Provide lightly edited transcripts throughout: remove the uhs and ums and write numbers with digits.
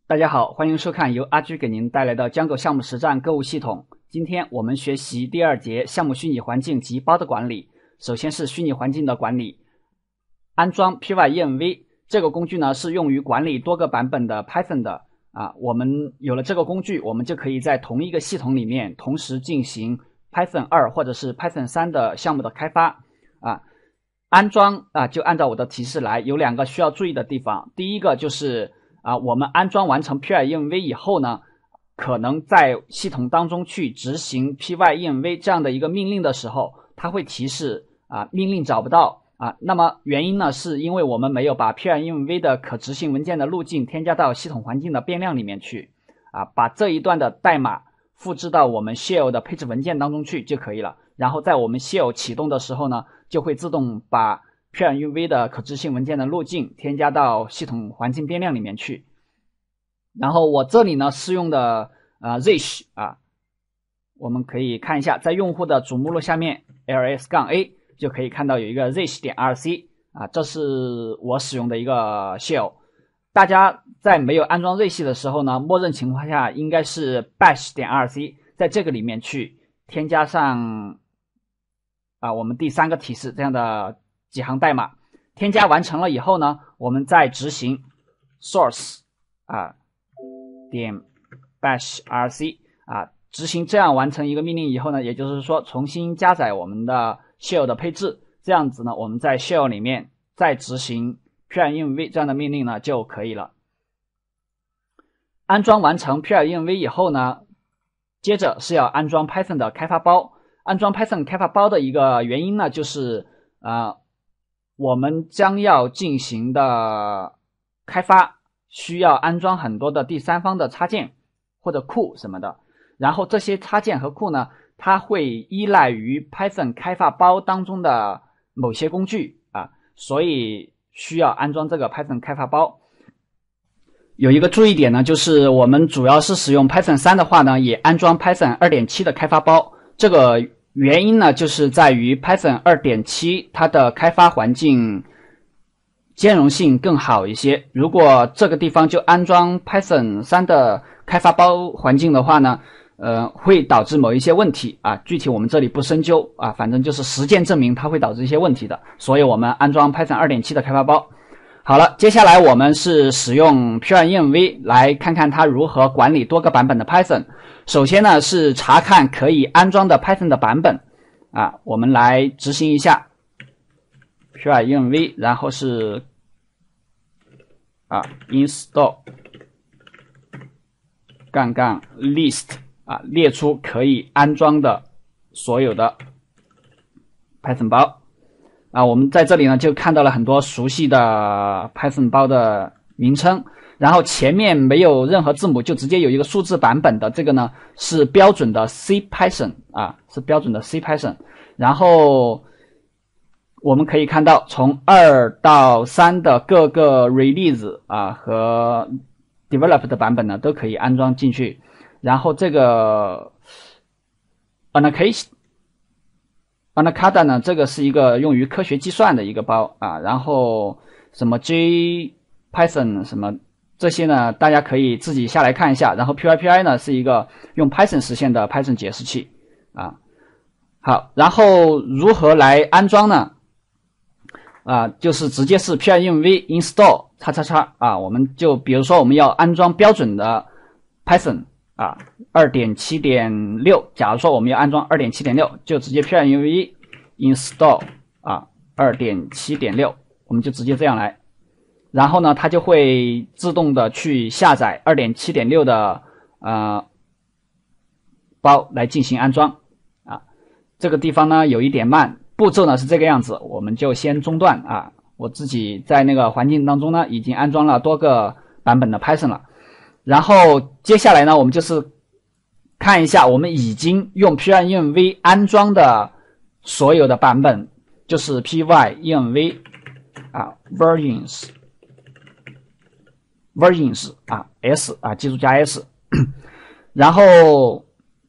大家好，欢迎收看由阿居给您带来的江狗项目实战购物系统。今天我们学习第二节项目虚拟环境及包的管理。首先是虚拟环境的管理，安装 Pyenv 这个工具呢是用于管理多个版本的 Python 的我们有了这个工具，我们就可以在同一个系统里面同时进行 Python 2或者是 Python 3的项目的开发安装就按照我的提示来，有两个需要注意的地方。第一个就是我们安装完成 Pyenv 以后呢，可能在系统当中去执行 Pyenv 这样的一个命令的时候，它会提示命令找不到那么原因呢，是因为我们没有把 Pyenv 的可执行文件的路径添加到系统环境的变量里面去把这一段的代码复制到我们 shell 的配置文件当中去就可以了。然后在我们 shell 启动的时候呢，就会自动把 Pyenv 的可执行文件的路径添加到系统环境变量里面去。然后我这里呢是用的Zish 我们可以看一下，在用户的主目录下面 ls-a 就可以看到有一个 zish.rc 这是我使用的一个 shell。大家在没有安装 zish 的时候呢，默认情况下应该是 bash.rc， 在这个里面去添加上我们第三个提示这样的几行代码。添加完成了以后呢，我们再执行 source bash rc 执行这样完成一个命令以后呢，也就是说重新加载我们的 shell 的配置，这样子呢，我们在 shell 里面再执行 Pyenv 这样的命令呢就可以了。安装完成 Pyenv 以后呢，接着是要安装 Python 的开发包。安装 Python 开发包的一个原因呢，就是我们将要进行的开发需要安装很多的第三方的插件或者库什么的，然后这些插件和库呢，它会依赖于 Python 开发包当中的某些工具所以需要安装这个 Python 开发包。有一个注意点呢，就是我们主要是使用 Python 3的话呢，也安装 Python 2.7 的开发包。这个原因呢，就是在于 Python 2.7 它的开发环境兼容性更好一些。如果这个地方就安装 Python 3的开发包环境的话呢，会导致某一些问题具体我们这里不深究反正就是实践证明它会导致一些问题的，所以我们安装 Python 2.7 的开发包。好了，接下来我们是使用 Pyenv 来看看它如何管理多个版本的 Python。首先呢是查看可以安装的 Python 的版本我们来执行一下 Pyenv， 然后是install -list 列出可以安装的所有的 Python 包我们在这里呢就看到了很多熟悉的 Python 包的名称，然后前面没有任何字母，就直接有一个数字版本的，这个呢是标准的 C Python 是标准的 C Python。然后我们可以看到从2到3的各个 release 和 develop 的版本呢都可以安装进去。然后这个 Anaconda 呢，这个是一个用于科学计算的一个包然后什么 JPython 什么这些呢，大家可以自己下来看一下。然后 PyPI 呢是一个用 Python 实现的 Python 解释器好，然后如何来安装呢？就是直接是 Pyenv install ***我们就比如说我们要安装标准的 Python2.7.6， 假如说我们要安装 2.7.6， 就直接 Pyenv install 2.7.6， 我们就直接这样来。然后呢，它就会自动的去下载 2.7.6 的包来进行安装这个地方呢有一点慢，步骤呢是这个样子，我们就先中断我自己在那个环境当中呢已经安装了多个版本的 Python 了。然后接下来呢，我们就是看一下我们已经用 Pyenv 安装的所有的版本，就是 Pyenv versions S 记住加 S 然后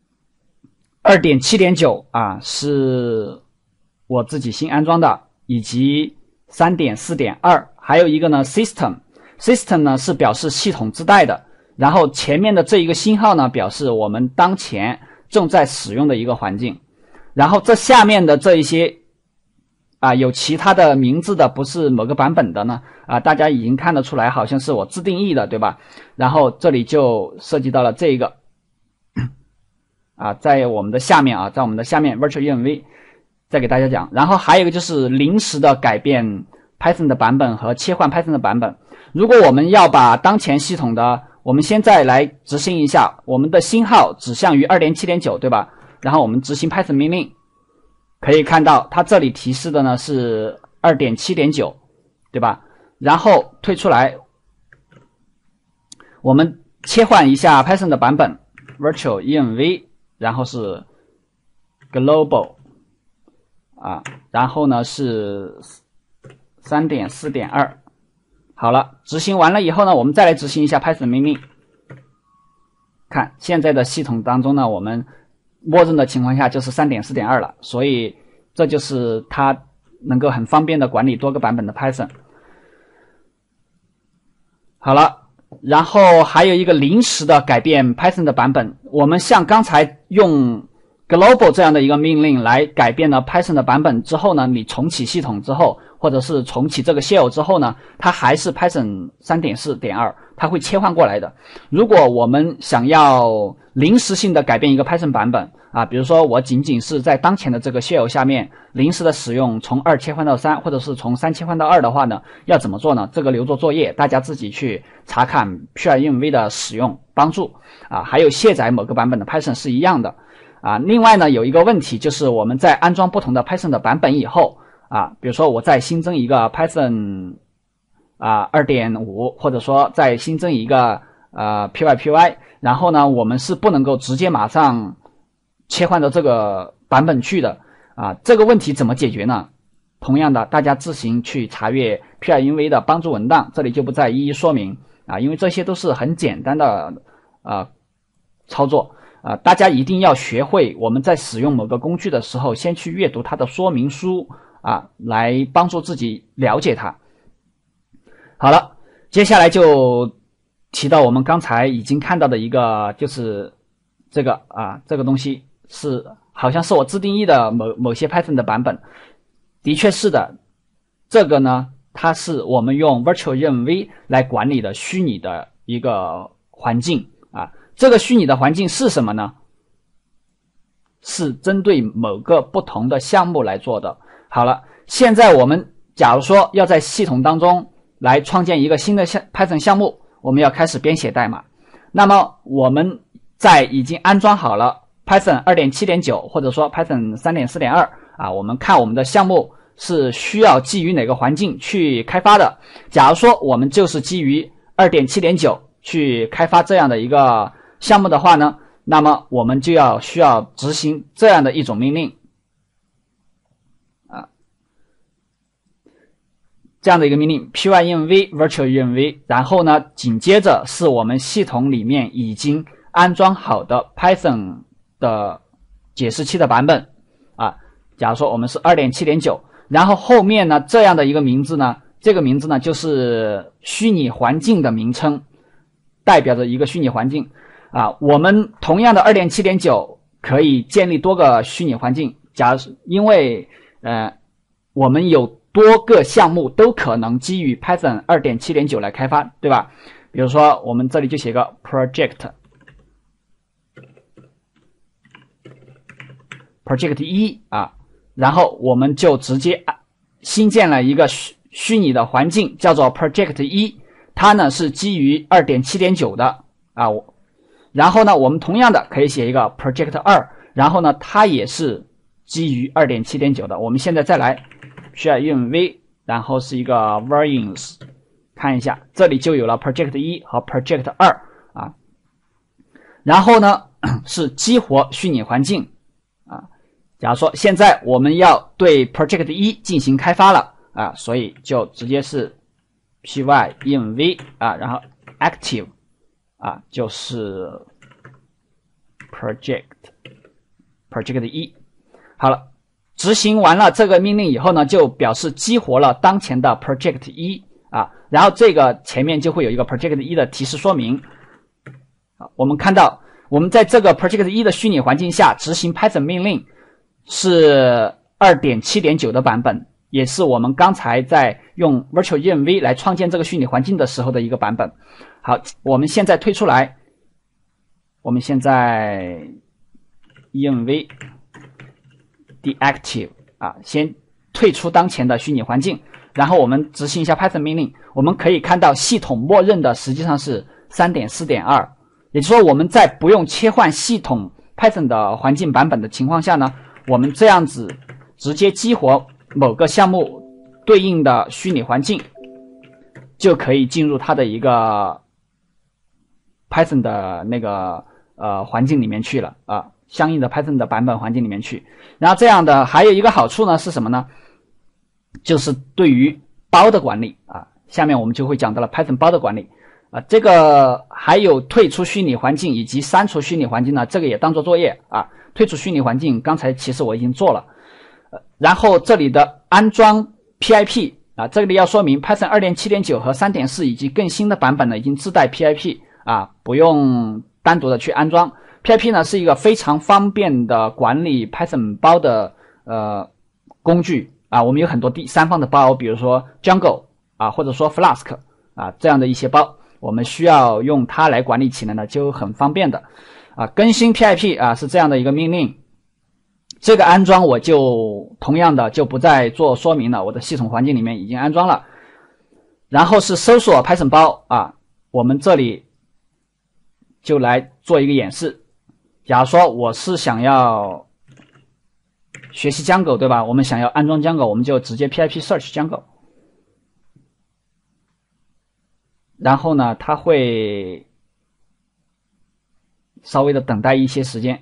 2.7.9 是我自己新安装的，以及 3.4.2， 还有一个呢 system 呢是表示系统自带的， 然后前面的这一个星号呢，表示我们当前正在使用的一个环境。然后这下面的这一些有其他的名字的，不是某个版本的呢大家已经看得出来，好像是我自定义的，对吧？然后这里就涉及到了这一个在我们的下面在我们的下面 virtualenv 再给大家讲。然后还有一个就是临时的改变 Python 的版本和切换 Python 的版本。如果我们要把当前系统的，我们现在来执行一下，我们的星号指向于 2.7.9 对吧？然后我们执行 Python 命令，可以看到它这里提示的呢是 2.7.9 对吧？然后退出来，我们切换一下 Python 的版本 virtualenv， 然后是 global 然后呢是 3.4.2。 好了，执行完了以后呢，我们再来执行一下 Python 命令。看现在的系统当中呢，我们默认的情况下就是 3.4.2 了，所以这就是它能够很方便的管理多个版本的 Python。 好了，然后还有一个临时的改变 Python 的版本，我们像刚才用 global 这样的一个命令来改变了 Python 的版本之后呢，你重启系统之后，或者是重启这个 shell 之后呢，它还是 Python 3.4.2， 它会切换过来的。如果我们想要临时性的改变一个 Python 版本比如说我仅仅是在当前的这个 shell 下面临时的使用从2切换到3，或者是从3切换到2的话呢，要怎么做呢？这个留作作业，大家自己去查看 purenv 的使用帮助还有卸载某个版本的 Python 是一样的另外呢，有一个问题就是我们在安装不同的 Python 的版本以后比如说我再新增一个 Python 2.5， 或者说再新增一个pypy， 然后呢我们是不能够直接马上切换到这个版本去的这个问题怎么解决呢？同样的，大家自行去查阅 purenv 的帮助文档，这里就不再一一说明因为这些都是很简单的操作大家一定要学会我们在使用某个工具的时候，先去阅读它的说明书来帮助自己了解它。好了，接下来就提到我们刚才已经看到的一个，就是这个这个东西是好像是我自定义的某些 Python 的版本，的确是的。这个呢，它是我们用 virtualenv 来管理的虚拟的一个环境这个虚拟的环境是什么呢？是针对某个不同的项目来做的。好了，现在我们假如说要在系统当中来创建一个新的Python 项目，我们要开始编写代码。那么我们在已经安装好了 Python 2.7.9 或者说 Python 3.4.2我们看我们的项目是需要基于哪个环境去开发的。假如说我们就是基于 2.7.9 去开发这样的一个项目的话呢，那么我们就需要执行这样的一种命令这样的一个命令 purenv virtualenv， 然后呢紧接着是我们系统里面已经安装好的 Python 的解释器的版本假如说我们是 2.7.9， 然后后面呢这样的一个名字呢，这个名字呢就是虚拟环境的名称，代表着一个虚拟环境我们同样的 2.7.9 可以建立多个虚拟环境，因为我们有多个项目都可能基于 Python 2.7.9 来开发，对吧？比如说我们这里就写个 project 1然后我们就直接新建了一个虚拟的环境叫做 project 1，它呢是基于 2.7.9 的然后呢我们同样的可以写一个 project 2，然后呢它也是基于 2.7.9 的。我们现在再来purenv，然后是一个 variance， 看一下这里就有了 project 1和 project 2然后呢是激活虚拟环境假如说现在我们要对 project 1进行开发了所以就直接是 purenv然后 active就是 project 1。好了，执行完了这个命令以后呢，就表示激活了当前的 project 1然后这个前面就会有一个 project 1的提示说明好，我们看到我们在这个 Project 1的虚拟环境下执行 Python 命令是 2.7.9 的版本，也是我们刚才在用 Virtual env 来创建这个虚拟环境的时候的一个版本。好，我们现在退出来，我们现在 env deactive 先退出当前的虚拟环境，然后我们执行一下 Python 命令，我们可以看到系统默认的实际上是 3.4.2， 也就是说我们在不用切换系统 Python 的环境版本的情况下呢，我们这样子直接激活某个项目对应的虚拟环境，就可以进入它的一个 Python 的那个环境里面去了相应的 Python 的版本环境里面去。然后这样的还有一个好处呢是什么呢？就是对于包的管理下面我们就会讲到了 Python 包的管理这个还有退出虚拟环境以及删除虚拟环境呢，这个也当做作业退出虚拟环境刚才其实我已经做了然后这里的安装 PIP 这里要说明 Python 2.7.9 和 3.4 以及更新的版本呢已经自带 PIP不用单独的去安装。 PIP 呢是一个非常方便的管理 Python 包的工具我们有很多第三方的包，比如说 Django 或者说 Flask 这样的一些包，我们需要用它来管理起来呢就很方便的更新 PIP 是这样的一个命令。这个安装我就同样的就不再做说明了，我的系统环境里面已经安装了。然后是搜索 Python 包我们这里就来做一个演示。假如说我是想要学习 Django 对吧，我们想要安装 Django， 我们就直接 PIP search Django， 然后呢它会稍微的等待一些时间，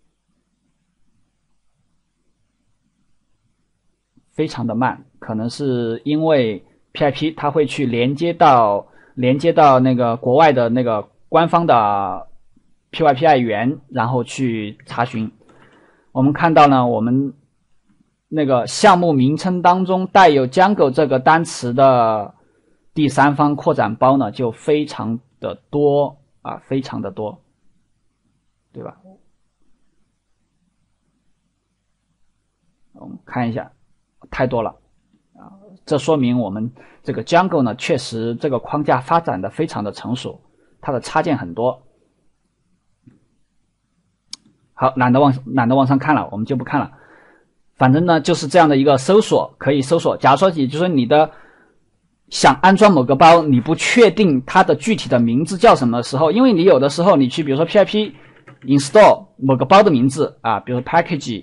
非常的慢，可能是因为 PIP 它会去连接到那个国外的那个官方的 PyPI 源，然后去查询。我们看到呢，我们那个项目名称当中带有 Django 这个单词的第三方扩展包呢就非常的多非常的多，对吧？我们看一下，太多了这说明我们这个 Django 呢确实这个框架发展的非常的成熟，它的插件很多。好，懒得往上看了，我们就不看了。反正呢就是这样的一个搜索，可以搜索。假如说也就是说你的想安装某个包，你不确定它的具体的名字叫什么的时候，因为你有的时候你去比如说 PIP install 某个包的名字比如说 package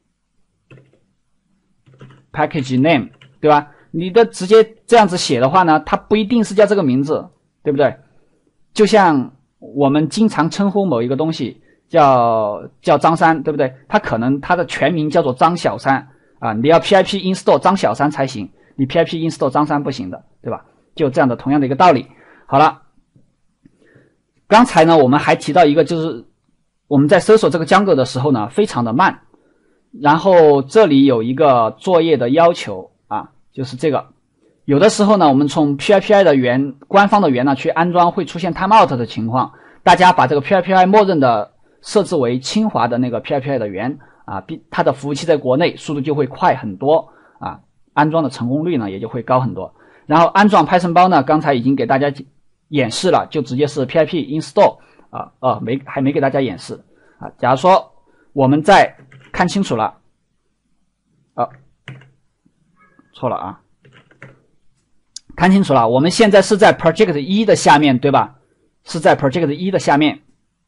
name 对吧，你的直接这样子写的话呢，它不一定是叫这个名字，对不对？就像我们经常称呼某一个东西叫张三，对不对？它可能它的全名叫做张小三你要 PIP install 张小三才行，你 PIP install 张三不行的，对吧？就这样的同样的一个道理。好了，刚才呢我们还提到一个，就是我们在搜索这个 Django 的时候呢非常的慢，然后这里有一个作业的要求就是这个，有的时候呢我们从 PyPI 的源官方的源呢去安装会出现 timeout 的情况，大家把这个 PyPI 默认的设置为清华的那个 PyPI 的源它的服务器在国内速度就会快很多安装的成功率呢也就会高很多。然后安装 Python 包呢刚才已经给大家演示了，就直接是 PIP install 还没给大家演示假如说我们再看清楚了错了看清楚了，我们现在是在 Project 1的下面对吧，是在 Project 1的下面。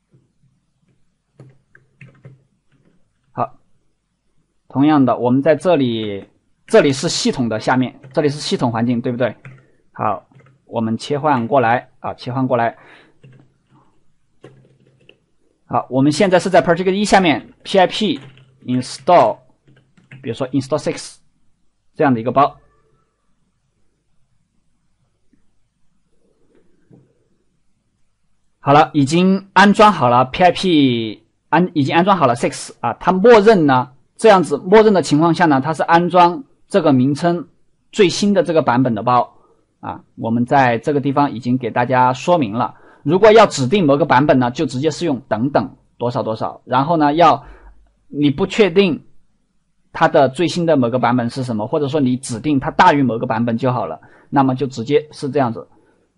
好，同样的我们在这里是系统的下面，这里是系统环境对不对？好，我们切换过来切换过来。好，我们现在是在 Project 1下面 PIP install 比如说 install 6这样的一个包。好了，已经安装好了 PIP 已经安装好了 6它默认呢这样子默认的情况下呢，它是安装这个名称最新的这个版本的包我们在这个地方已经给大家说明了。 如果要指定某个版本呢，就直接是用等等多少多少，然后呢，你不确定它的最新的某个版本是什么，或者说你指定它大于某个版本就好了，那么就直接是这样子，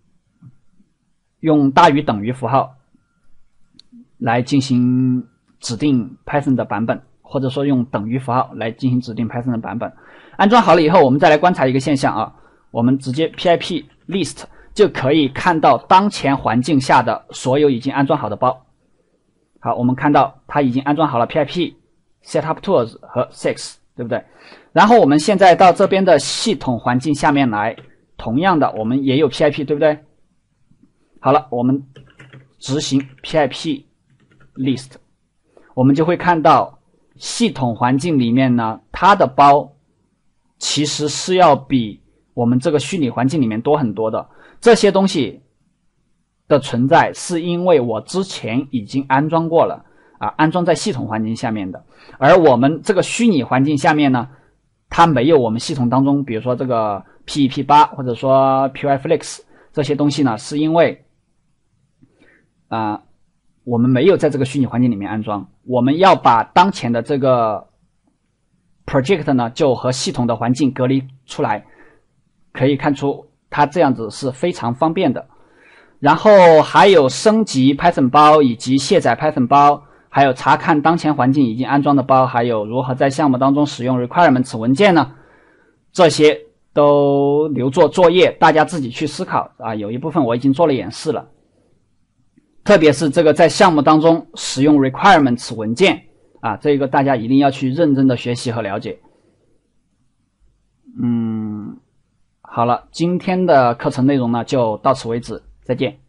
用大于等于符号来进行指定 Python 的版本，或者说用等于符号来进行指定 Python 的版本。安装好了以后，我们再来观察一个现象啊，我们直接 pip list 就可以看到当前环境下的所有已经安装好的包。好，我们看到它已经安装好了 pip setup tools 和 six， 对不对？然后我们现在到这边的系统环境下面来，同样的我们也有 pip， 对不对？好了，我们执行 pip list， 我们就会看到系统环境里面呢，它的包其实是要比我们这个虚拟环境里面多很多的。这些东西的存在是因为我之前已经安装过了啊，安装在系统环境下面的。而我们这个虚拟环境下面呢，它没有我们系统当中，比如说这个 PEP8 或者说 PyFlix 这些东西呢，是因为我们没有在这个虚拟环境里面安装，我们要把当前的这个 project 呢，就和系统的环境隔离出来，可以看出它这样子是非常方便的。然后还有升级 Python 包以及卸载 Python 包，还有查看当前环境已经安装的包，还有如何在项目当中使用 requirements 文件呢？这些都留作作业，大家自己去思考啊。有一部分我已经做了演示了，特别是这个在项目当中使用 requirements 文件啊，这个大家一定要去认真的学习和了解。好了，今天的课程内容呢就到此为止，再见。